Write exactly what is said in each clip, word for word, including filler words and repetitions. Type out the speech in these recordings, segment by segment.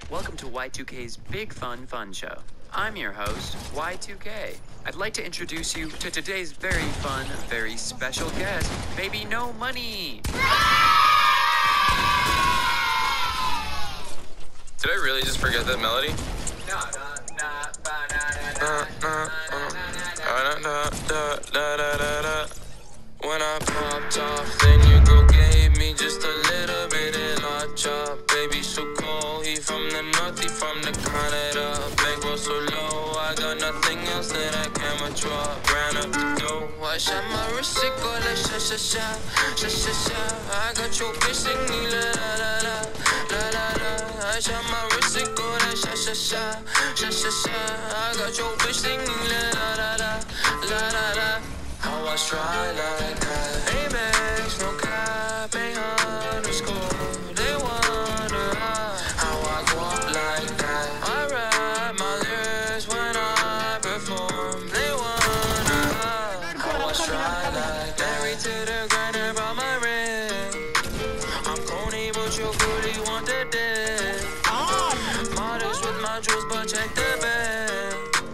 Welcome to Y two K's Big Fun Fun Show. I'm your host, Y two K. I'd like to introduce you to today's very fun, very special guest, Baby No Money. Did I really just forget that melody? When I popped off, then your girl gave me just a little bit of la chop. Baby so cold, he from the north, he from the Canada. Bankroll so low, I got nothing else that I can withdraw. Ran up the dough, I shot my wrist, it go like sha sha sha, sha sha sha. I got your bitch singing la la la la, la la la. I shot my wrist, it go like sha sha sha, sha sha sha. I got your bitch singing la la la la, la la la. How I try like that. Amex, no cap, ain't underscore. They wonder how I go up like that. I rap my lyrics when I perform. They wonder how I try like that. Married to the grinder by my ring. I'm corny, but your booty want the dick. Modest with my jewels, but check the bag.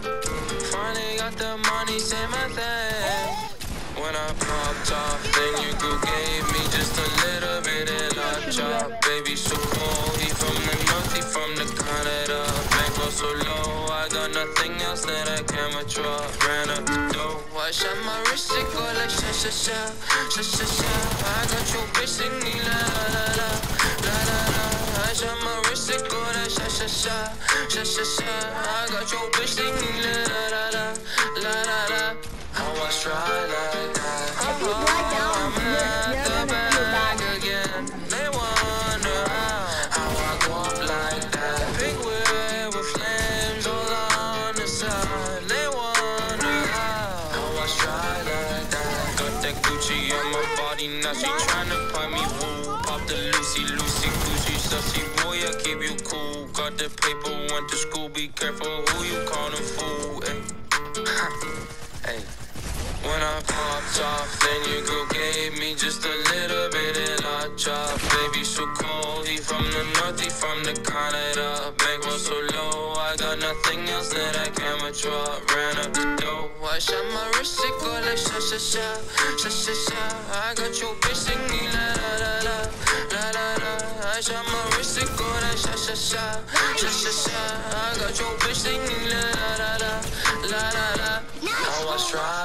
Finally got the money, say my thing. When I popped off, then your girl gave me just a little bit of la chop. Baby so cold, he from the north, he from the Canada. Bankroll so low, I got nothing else that I can withdraw. Ran up the dough, I shot my wrist, it go like sha sha sha, sha sha sha. I got your bitch singing la la la la, la la la. I shot my wrist, it go like sha sha sha, sha sha sha. I got your bitch singing la la la la, la la la. How I try like that. If you lie down, I'm you're, at you're the gonna feel back bad. again. They wonder how I go up like that. Big wheel with flames all on the side. They wonder how I try like that. Got that Gucci on my body, now she tryna buy me woo. Pop the Lucy, Lucy, Gucci, sussy boy, I keep you cool. Got the paper, went to school, be careful who you callin' fool. Hey. When I popped off, then your girl gave me just a little bit of la chop. Baby so cold, he from the north, he from the Canada. Bankroll so low, I got nothing else that I can withdraw. Ran up the dough, I shot my wrist, it go like sha sha sha, sha sha sha. I got your bitch singing la la la la, la la la. I shot my wrist, it go like sha sha sha, sha sha sha. I got your bitch singing la la la la, la la la. How I try